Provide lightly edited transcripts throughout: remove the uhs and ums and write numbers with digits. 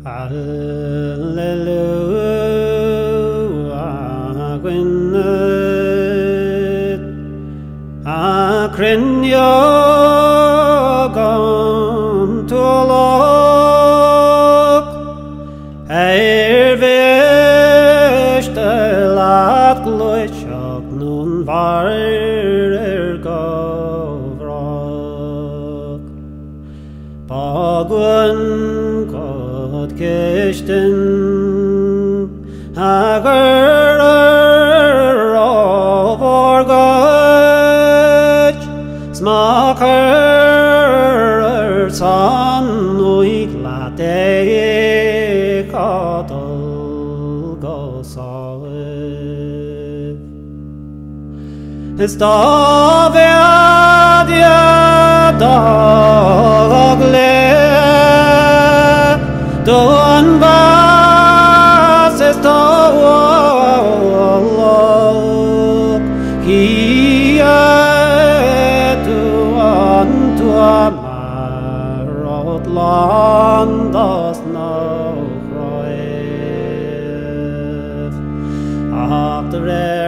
Hallelujah, gwynedd, a crynio gom twolog, fyrst y lad glwysiog nhw'n fair gofrog. Bagwn god kishtin, agar of orgach, smaker son oig late cadol gosav. Staveadia dagle, Don vas estawalok, Kia tu amarot landas no roef. After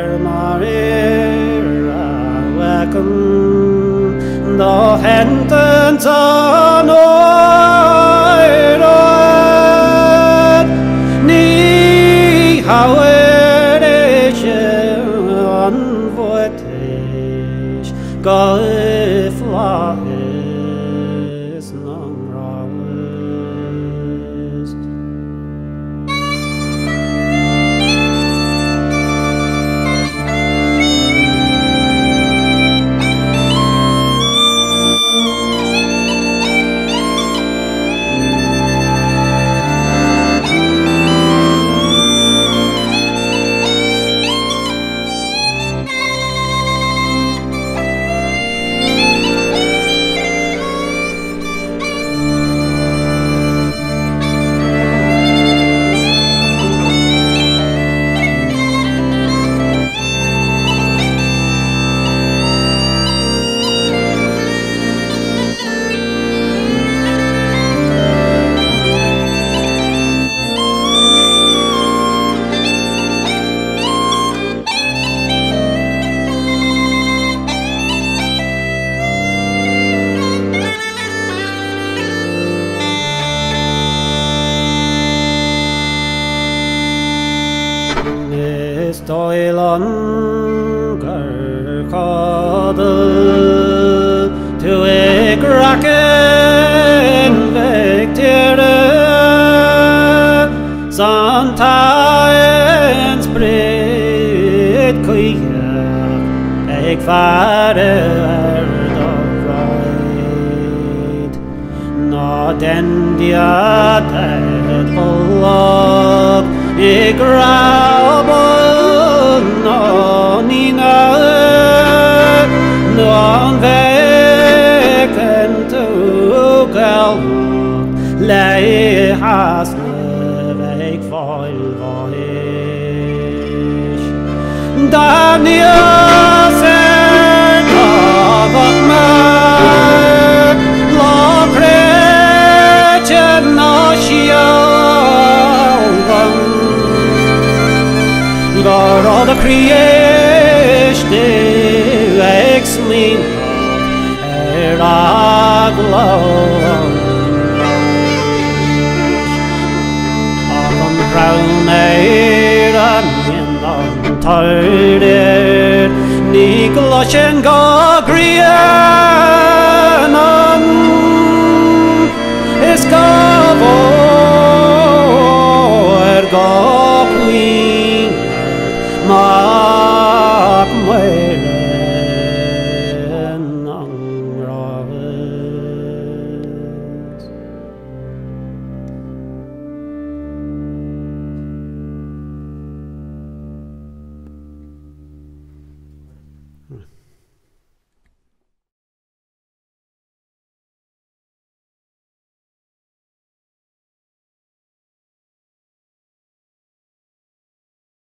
marira welcome, the hentens on how it is on Bhuatais, Gaelic non-rawest. Stoilan gerkadel to a kraken vectere sometimes spread kuya ek fader right not endia that love ik no nina no veken to gal lei has vek foil voish Daniel sen of ma lo crechen no shio God all the creation ex me eraglo on crown and in on tired Nioclás agrarian is covered go queen Mark Mweren An Rinn.